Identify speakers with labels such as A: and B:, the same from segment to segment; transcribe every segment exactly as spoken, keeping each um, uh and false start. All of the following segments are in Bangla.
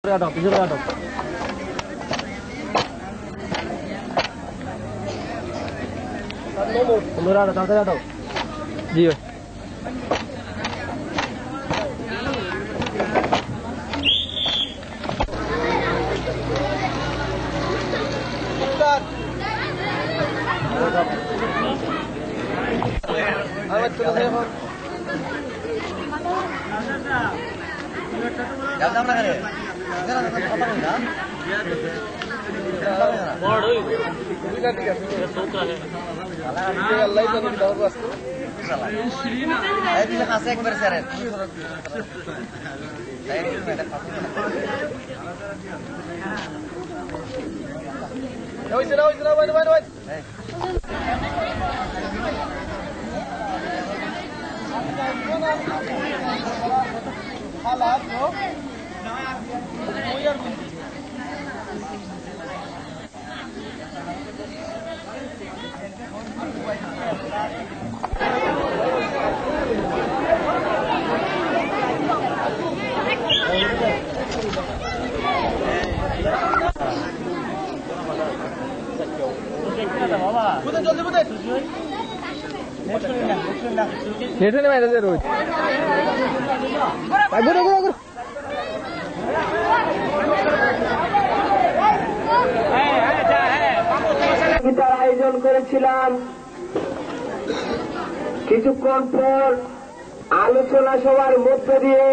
A: Ada, pisau ada. Telur ada, tahu ada. Iya. Awet tuh saya kok. Jam berapa ni? Sekarang apa apa ni? Board hui. ठीक है ठीक है सोच रहा है अल्लाह ही जाने दो बस ऐसे खासे एक बार सर साइड में देखा ओए चलो ओए चलो वाइड वाइड वाइड हालात हो नेट नहीं मायने रोज गुरु गुरु गुरु গীতার আয়োজন করেছিলাম কিছুক্ষণ পর আলোচনা সভার মধ্য দিয়ে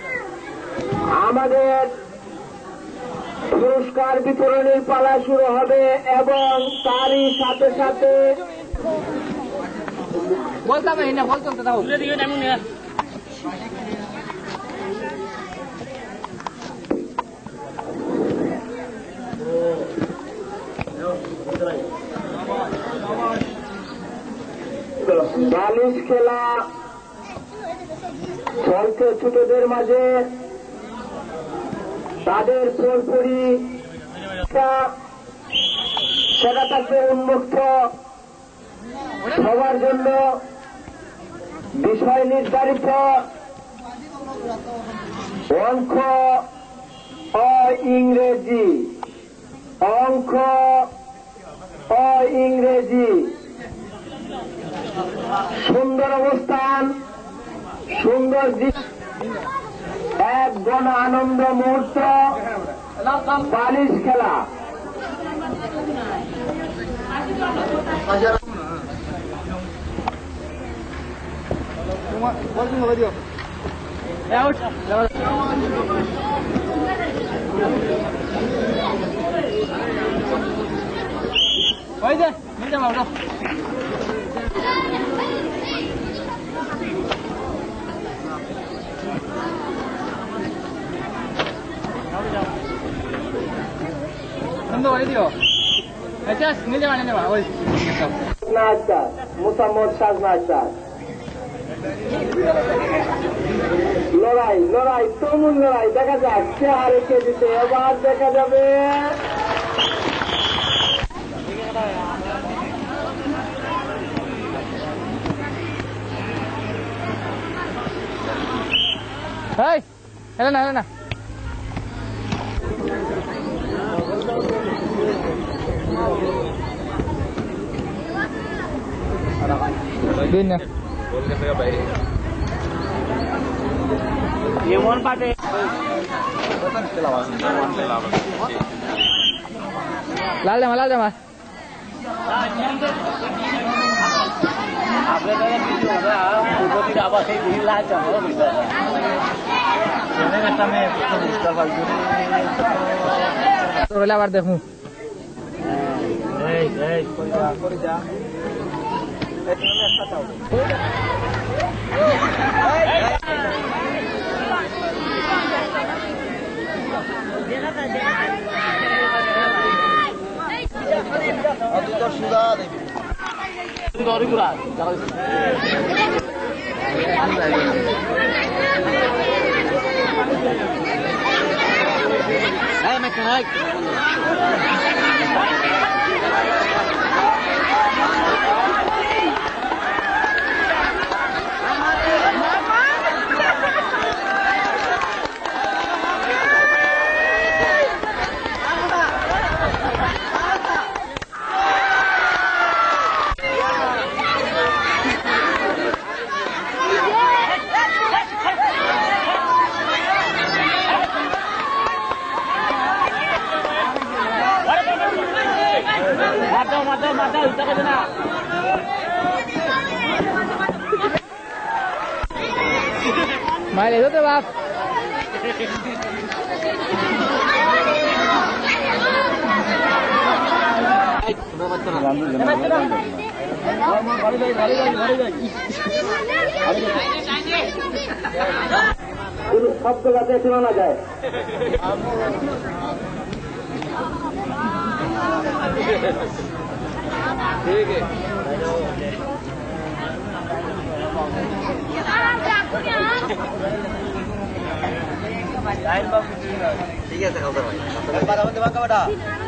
A: আমাদের পুরস্কার বিতরণের পালা শুরু হবে এবং তারই সাথে সাথে বলতাম না বলতাম তো দাও দিকে এমন না বালিশ খেলা চলছে ছোটদের মাঝে তাদের পুরোপুরি সেটা থাকবে উন্মুক্ত সবার জন্য বিষয় নির্ধারিত অঙ্ক ও ইংরেজি অঙ্ক ও ইংরেজি সুন্দর অবস্থান সুন্দর এক গণ আনন্দ মুহূর্ত বালিশ খেলা মোসাম্মদ সাজনা আক্তার লড়াই লড়াই তুমুল লড়াই দেখা যাক কে হারে কে দিতে এবার দেখা যাবে এই হেলে না হেলে না Din ya. Boleh saya baik. Ye mon pate. Betul selawas. Mon selawas. Lal jama lal jama. Aapne kaya video hoga ऊपर की आवाज से दिल ला जमा bisa. Ini kata मैं इसका फालतू. तो वाला बार देखूं. ए ए कोई जा कोई जा. Hey, make a hike.
B: Mày lấy rất là
A: শব্দ যাতে শোনা না যায়। ঠিক আছে খাওয়া ভাই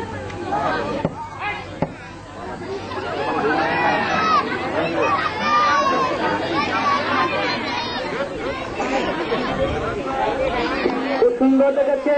A: খুব সুন্দর দেখাচ্ছে।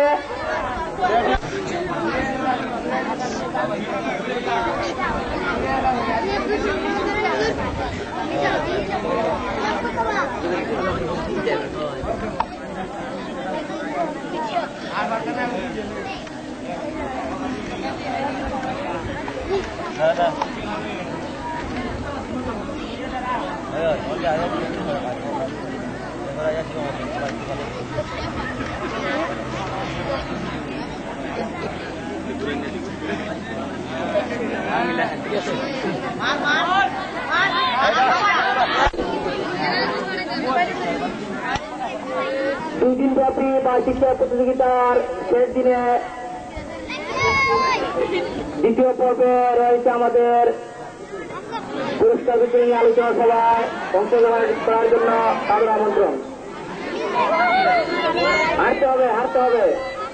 A: দুই দিন ব্যাপী বার্ষিক প্রতিযোগিতার শেষ দিনে দ্বিতীয় পর্বে রয়েছে আমাদের পুরস্কার বিতরণী আলোচনা সভায় অংশগ্রহণ করার জন্য তাদের আমন্ত্রণ। হারতে হবে হারতে হবে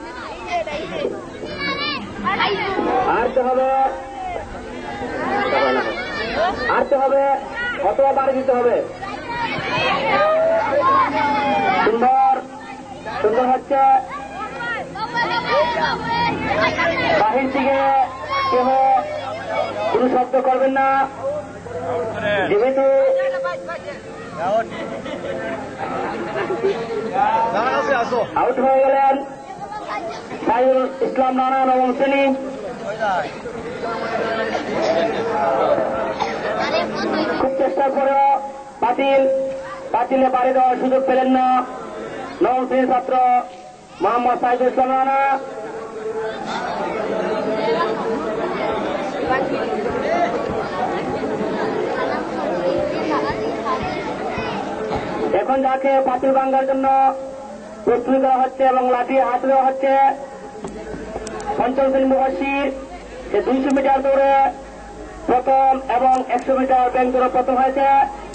A: হারতে হবে হারতে হবে অথবা বাড়ি দিতে হবে। সুন্দর সুন্দর হচ্ছে। বাহির থেকে কেহ কোন শব্দ করবেন না, যেহেতু আউট হয়ে গেলেন সাইদুল ইসলাম রানা নবম শ্রেণী। খুব চেষ্টার পরেও বাতিল বাতিলে বাড়ি দেওয়ার সুযোগ পেলেন না নবম শ্রেণীর ছাত্র মোহাম্মদ সাইদুল ইসলাম রানা। এখন যাকে পাতিল ভাঙ্গার জন্য প্রস্তুতি দেওয়া হচ্ছে এবং লাঠি হাত দেওয়া হচ্ছে পঞ্চম শ্রেণী মুবাশির, সে দুইশো মিটার দৌড়ে প্রথম এবং একশো মিটার ব্যাংক দৌড়ে প্রথম হয়েছে।